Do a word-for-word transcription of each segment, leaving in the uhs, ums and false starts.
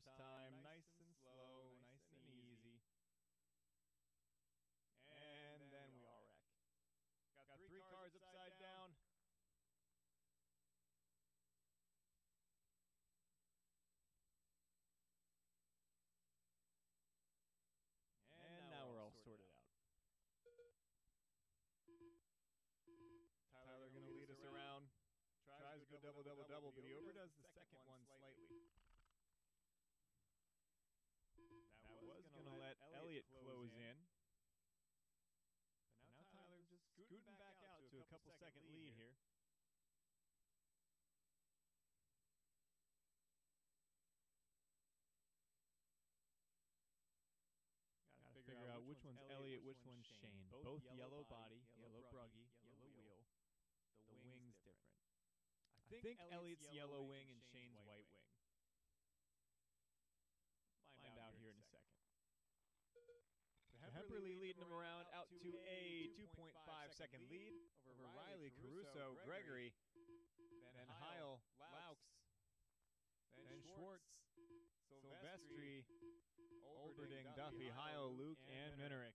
time, nice and slow, nice and easy. And then we all wreck. Got three cards upside down. And now we're all sorted out. Tyler going to lead us around. Tries to go double, double, double, but he overdoes the second one slightly. That was going to let Elliott close in. But now Tyler just scooting back out to a couple second lead here. Gotta figure, figure out which one's Elliott, which one's Shane. Both, Both yellow, yellow body, yellow bruggy, yellow wheel. The, the wing's, wing's different. different. I think, I think Elliott's yellow wing and Shane's white wing. wing. Find, Find out, out here in a second. So Hemperly, Hemperly leading him around out to a two point five second lead over Riley, Caruso, Gregory, then Heil, Laux, then Schwartz, Silvestri, Oberding, Duffy, Heil, Luke, and Minerick.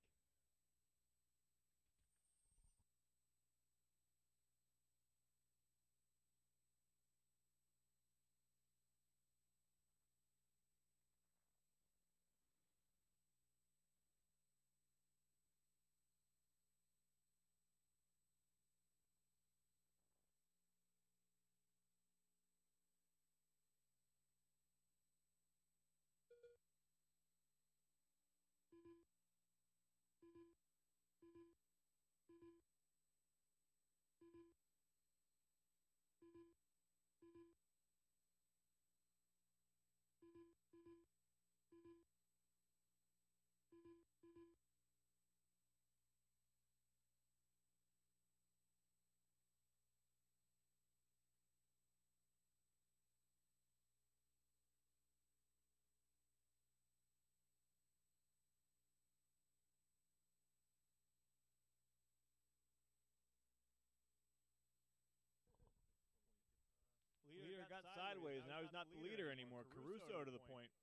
Leader, leader got, got sideways, sideways. Now he's not the leader, leader anymore. Caruso, Caruso to the point. point.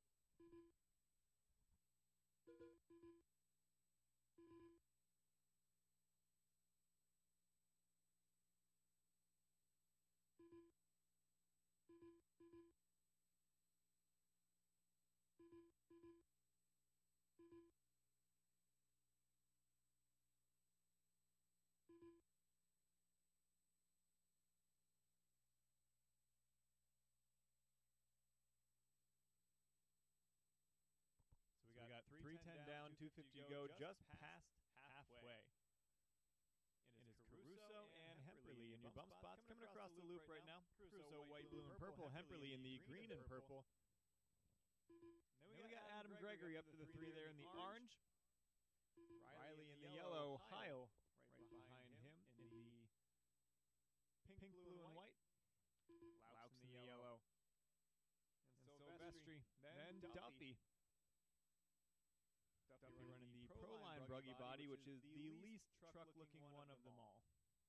So we got, so we got three ten down, two fifty to go, just past halfway. It is, it is Caruso and Hemperly in your bump spots coming across the loop right now. Caruso, white, blue, and purple. Hemperly in the green and purple. Then we, then we got Adam Gregory up to the three there in the orange. Riley in the yellow. Heil right behind him in the pink, blue, and white. Laux in the yellow. And Silvestri. Then Duffy. Duffy, Duffy running, running the Proline Bruggy body, which is the least truck-looking one, one of them all.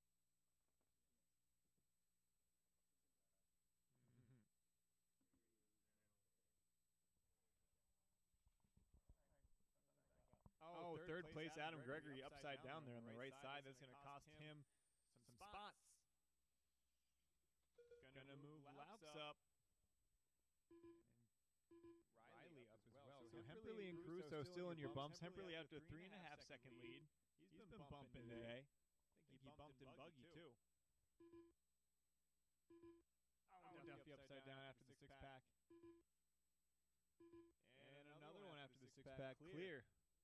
Mm-hmm. Oh, third, third place, place Adam, Adam Gregory, Gregory upside down, down there on the right side. side. That's going to cost him some, some spots. Going to move Laux up. up. Riley up as well. So, so Hemperly and Caruso still in your bumps. Hemperly after a three and a half second lead. He's, He's been, been bumping today. today. I think he, he bumped, bumped in Buggy, too. too. Oh, Duffy, Duffy upside down after the six pack. And another one after the six pack. Clear.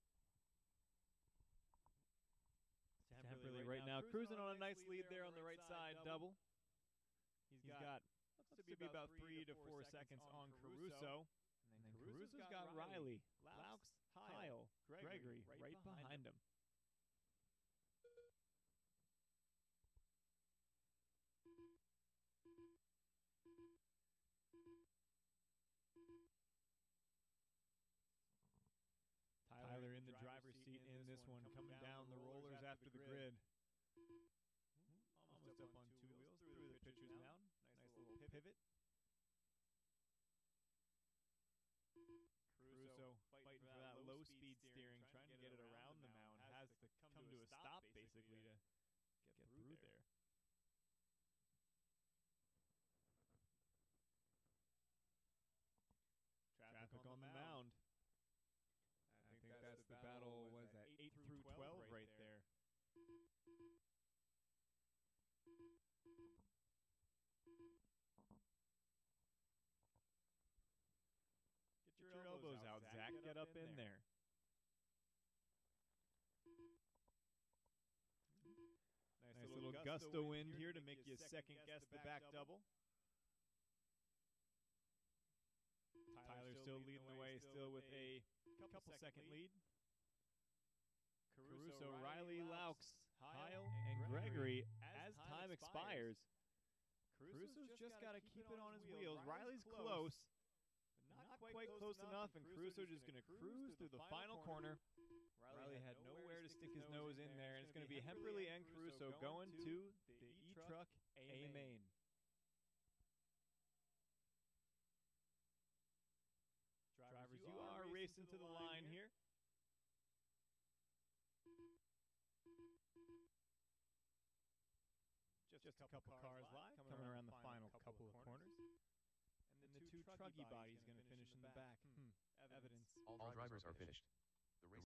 So Hemperly right now cruising on a nice lead there on the right side. Double. He's got looks to be about three to four seconds on Caruso. And then, and then Caruso's, Caruso's got, got Riley, Laux, Heil, Gregory, Gregory right, right behind, behind him. him. Tyler, Tyler in the driver's seat in this one, coming down the rollers after the grid. Almost up on two wheels, through the pitcher's mound. Nice little pivot. get up in there. Nice, nice little, little gusto wind here to make you second guess the back double. Tyler's still leading the way, still with a couple second lead. Caruso, Riley, Laux, Heil, and Gregory as time expires. Caruso's just got to keep it on his wheels. Riley's close, but not quite close enough, and Caruso just going to cruise through the final corner. Riley had nowhere to stick his nose in there, and it's going to be Hemperly and Caruso going to the E-Truck A-Main. Drivers, you are racing to the line here. Just a couple cars live, coming around the final couple of corners. And the two Truggy bodies going to finish in the back. Hmm. Evidence. All drivers are finished.